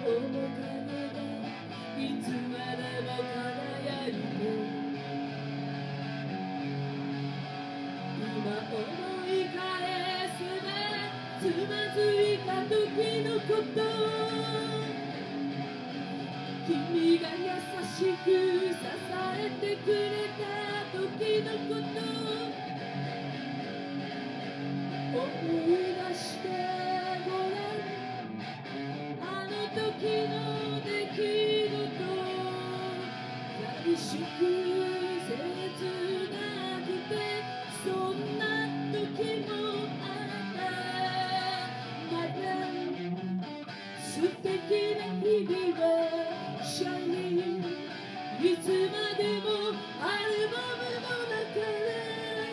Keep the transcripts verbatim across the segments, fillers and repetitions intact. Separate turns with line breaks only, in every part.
いつまでも輝いて今思い返すねつまずいた時のこと君が優しく支えてくれた時のこと思い出してごらんあの時の出来事寂しく切なくてそんな時もあったまだ素敵な日々はシャイニーいつまでもアルバムの中で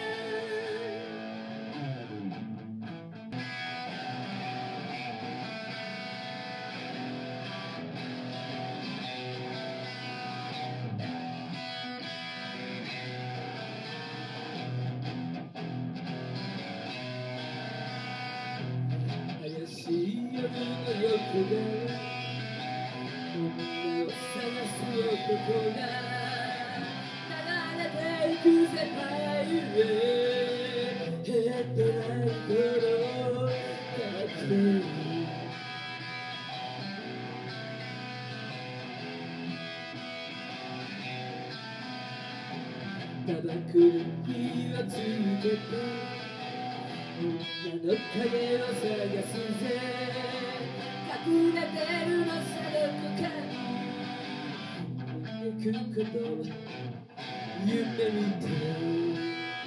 怪しい夜の横で女を探す男が流れていく世界へヘッドライトの照ってタバコに火をつけて女の影を探すぜ隠れてるのさどこかに行くことを夢見て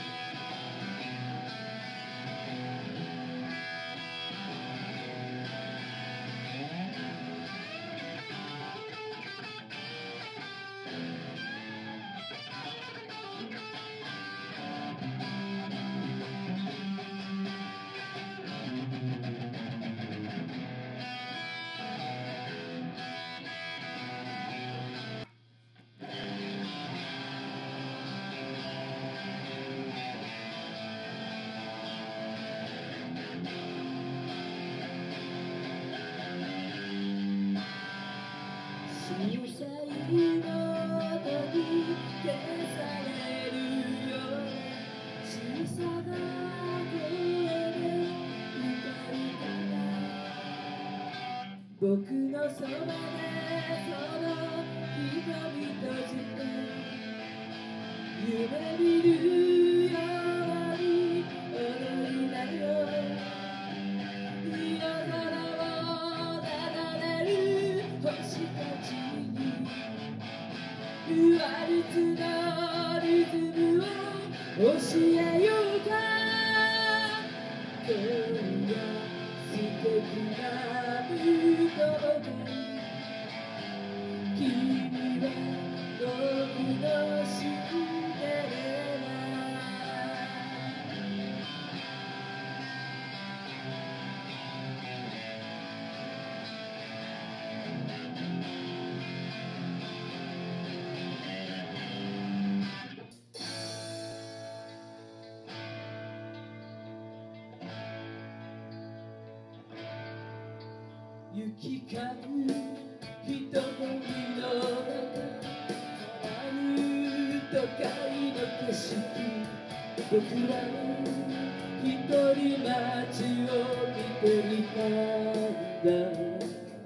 小さい音に消されるような小さな声で歌いたら僕のそばでその瞳閉じて夢見るように踊りなよ夜空を流れる星たちワルツのリズムを教えようか今夜素敵なムードで君は僕のシンデレラ行き交う人混みの中ある都会の景色僕らは一人街を見ていたんだ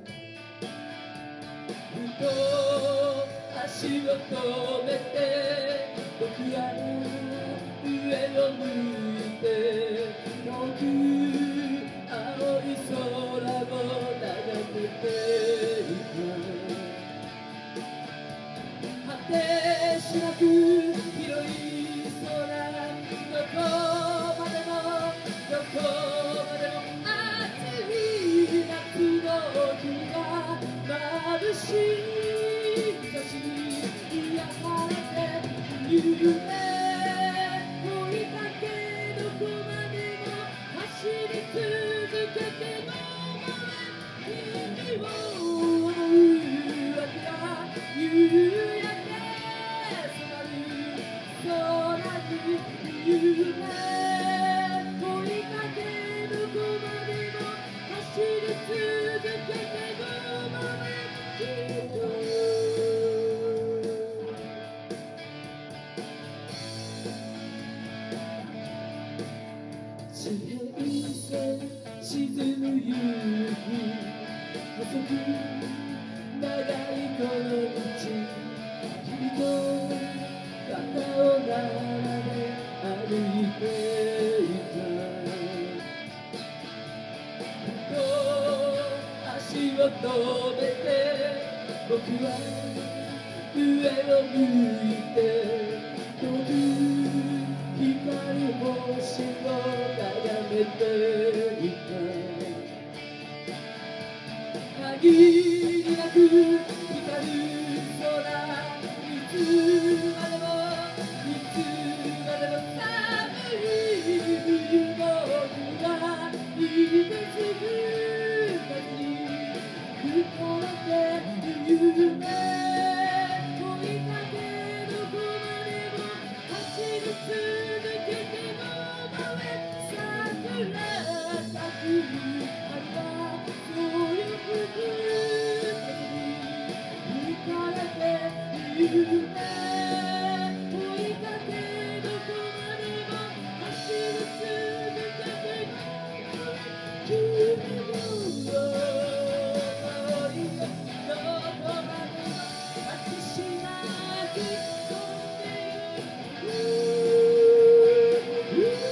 ふと足を止めて僕は上を向いて遠く青い空を眺めていた果てしなく広い空どこまでもどこまでも暑い夏の日が眩しい日差しに癒されて夢追いかけ沈む夕日細く長いこの道君と肩を並べ歩いていたふと足を止めて僕は上を向いて遠く光る星を眺めていた限りなく光る空いつまでもいつまでも寒い冬僕は凍てつく風に吹かれて夢追いかけどこまでも走り続けても燃え桜咲く春はそういう風に吹かれて夢追いかけどこまでも走り続けても君の想いがどこまでも果てしなく飛んでゆく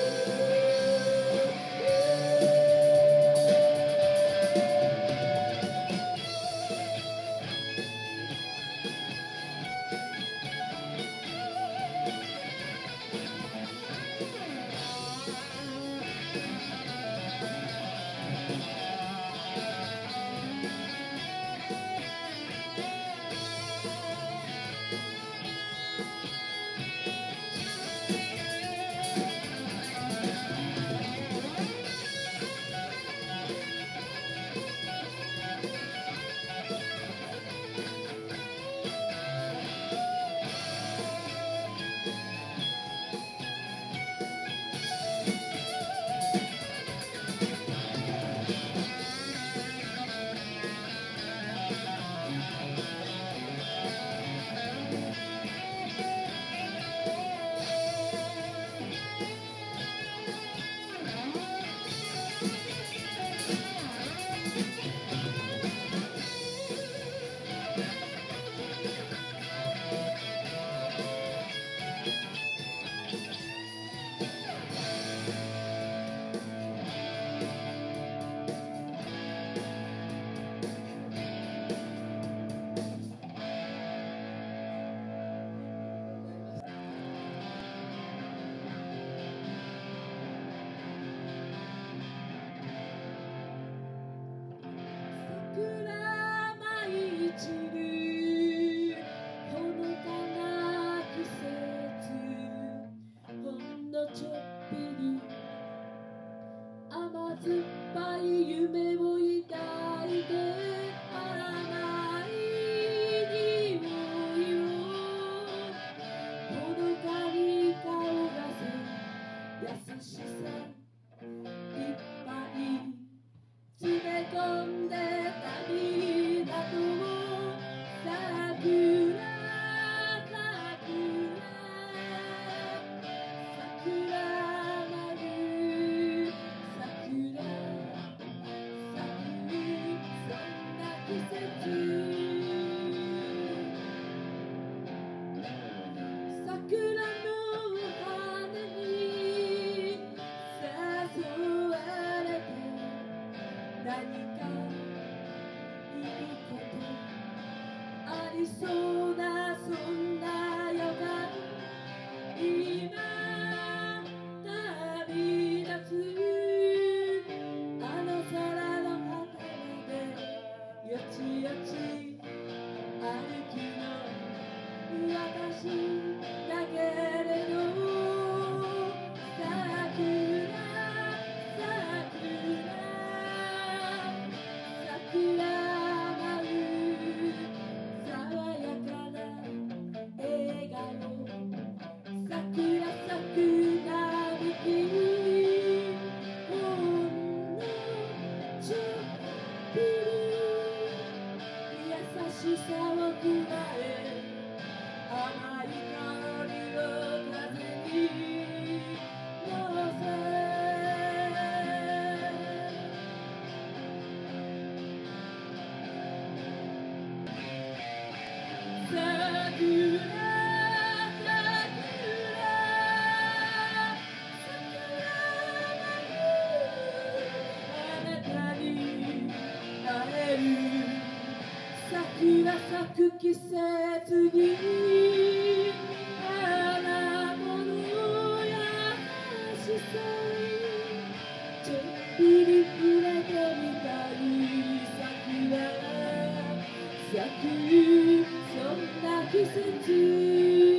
桜舞い散るほのかな季節ほんのちょっぴり甘酸っぱい夢を抱いてあらない匂いをほのかに香らせ優しさいっぱい詰め込んでた港を桜桜舞う桜咲くそんな季節桜の花に誘われて何かいいことありそうなそんな予感今旅立つあの空の果てまでよちよち歩きの私だけれど桜桜く季節にあなたの優しさちょっぴり触れてみたい桜咲くそんな季節